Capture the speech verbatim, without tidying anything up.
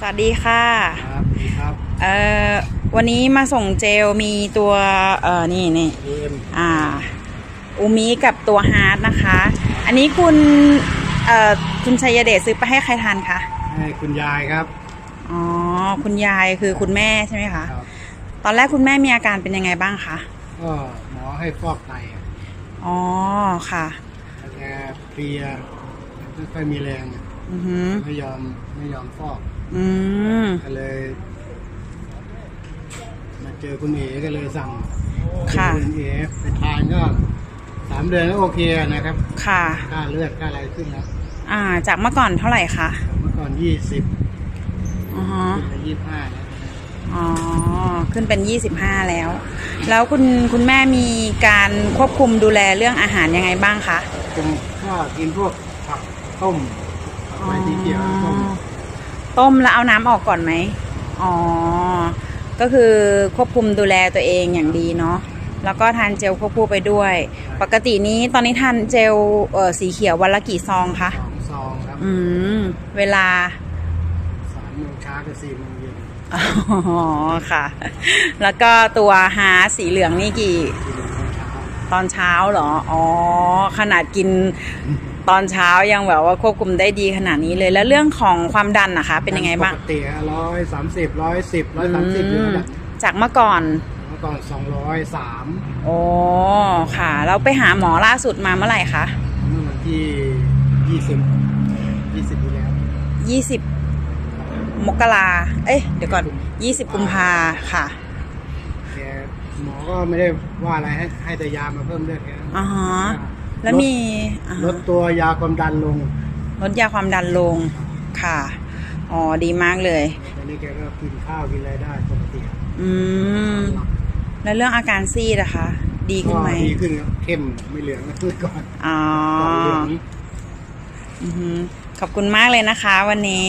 วัสดีค่ะครับครับเอ่อวันนี้มาส่งเจลมีตัวเอ่อนี่นี่อ่าอูมิกับตัวฮาร์ดนะคะ อันนี้คุณเอ่อคุณชัยเดชซื้อไปให้ใครทานคะให้คุณยายครับอ๋อคุณยายคือคุณแม่ใช่ไหมคะตอนแรกคุณแม่มีอาการเป็นยังไงบ้างคะก็หมอให้ฟอกไตอ๋อค่ะแกเพลียไม่ค่อยมีแรงไม่ยอมไม่ยอมฟอกอืมก็เลยมาเจอคุณเอ๋ก็เลยสั่งค่ะคุณเอ๋ไปทานก็สามเดือนก็โอเคนะครับค่ะค่าเลือดค่าอะไรขึ้นแล้วอ่าจากเมื่อก่อนเท่าไหร่คะเมื่อก่อนยี่สิบอ๋อขึ้นไปยี่สิบห้าแล้วอ๋อขึ้นเป็นยี่สิบห้าแล้วแล้วคุณคุณแม่มีการควบคุมดูแลเรื่องอาหารยังไงบ้างคะผมก็กินพวกผักต้มผักใบสีเขียวต้มต้มแล้วเอาน้ำออกก่อนไหมอ๋อก็คือควบคุมดูแลตัวเองอย่างดีเนาะแล้วก็ทานเจลควบคู่ไปด้วยปกตินี้ตอนนี้ทานเจลเอ่อสีเขียววันละกี่ซองคะสองซองครับอืมเวลาสามโมงเช้ากับสี่โมงเย็นอ๋อค่ะแล้วก็ตัวฮาสีเหลืองนี่กี่ตอนเช้าเหรออ๋อขนาดกินตอนเช้ายังแบบว่าควบคุมได้ดีขนาดนี้เลยแล้วเรื่องของความดันนะคะเป็นยังไงบ้างปกติร้อยสามสิบร้อยสิบร้อยสามสิบอยู่แล้วจากเมื่อก่อนเมื่อก่อนสองร้อยสามโอ้ค่ะเราไปหาหมอล่าสุดมาเมื่อไหร่คะเมื่อวันที่ยี่สิบยี่สิบที่แล้วยี่สิบมกราเอ้ยเดี๋ยวก่อนยี่สิบกุมภาค่ะแกหมอก็ไม่ได้ว่าอะไรให้ให้แต่ยามาเพิ่มเลือดแค่อ๋อฮะแล้วมีลดตัวยาความดันลงลดยาความดันลงค่ะอ๋อดีมากเลยตอนนี้แกก็กินข้าวกินอะไรได้ปกติอืมแล้วเรื่องอาการซีดนะคะดีขึ้นไหมดีขึ้นเข้มไม่เหลืองเมื่อก่อนอ๋อขอบคุณมากเลยนะคะวันนี้